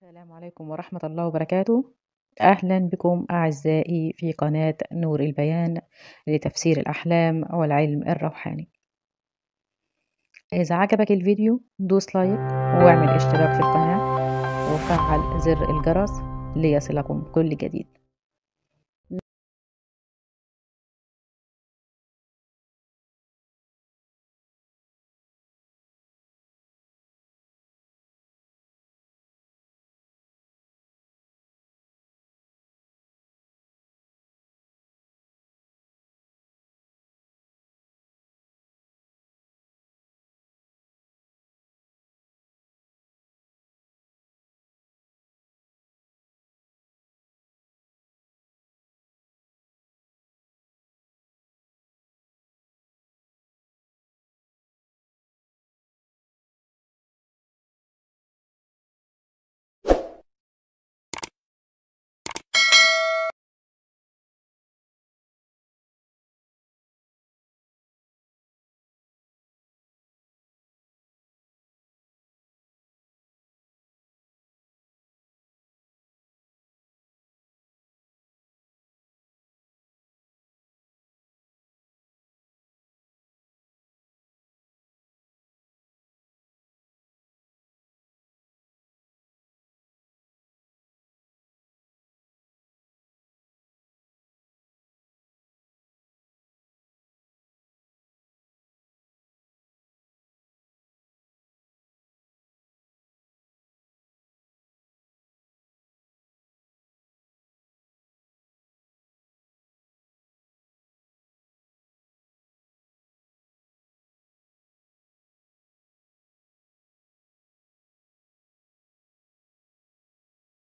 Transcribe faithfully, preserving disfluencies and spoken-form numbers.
السلام عليكم ورحمة الله وبركاته. أهلا بكم أعزائي في قناة نور البيان لتفسير الأحلام والعلم الروحاني. إذا عجبك الفيديو دوس لايك واعمل اشتراك في القناة وفعل زر الجرس ليصلكم كل جديد.